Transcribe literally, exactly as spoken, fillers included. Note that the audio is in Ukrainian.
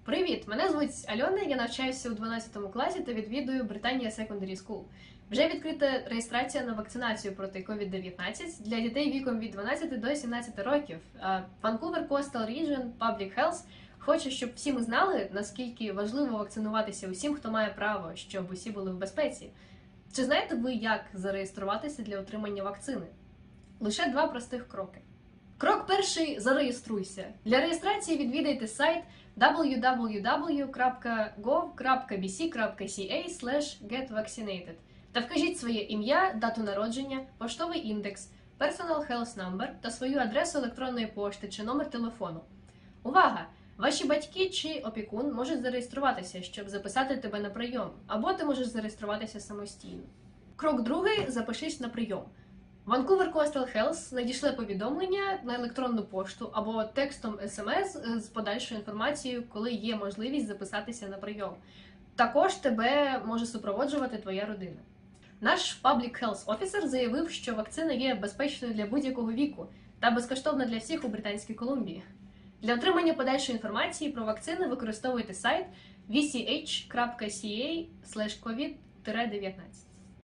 Привіт! Мене звуть Альона, я навчаюся у дванадцятому класі та відвідую Britannia Secondary School. Вже відкрита реєстрація на вакцинацію проти ковід дев'ятнадцять для дітей віком від дванадцяти до сімнадцяти років. Vancouver Coastal Region Public Health хоче, щоб всі ми знали, наскільки важливо вакцинуватися усім, хто має право, щоб усі були в безпеці. Чи знаєте ви, як зареєструватися для отримання вакцини? Лише два простих кроки. Крок перший – зареєструйся. Для реєстрації відвідайте сайт дабл ю дабл ю дабл ю крапка гов крапка бі сі крапка сі ей слеш гет ваксінейтед та вкажіть своє ім'я, дату народження, поштовий індекс, Personal Health Number та свою адресу електронної пошти чи номер телефону. Увага! Ваші батьки чи опікун можуть зареєструватися, щоб записати тебе на прийом, або ти можеш зареєструватися самостійно. Крок другий – запишись на прийом. Vancouver Coastal Health надішле повідомлення на електронну пошту або текстом ес ем ес з подальшою інформацією, коли є можливість записатися на прийом. Також тебе може супроводжувати твоя родина. Наш Public Health Officer заявив, що вакцина є безпечною для будь-якого віку та безкоштовна для всіх у Британській Колумбії. Для отримання подальшої інформації про вакцини використовуйте сайт ві сі ейч крапка сі ей слеш ковід дев'ятнадцять.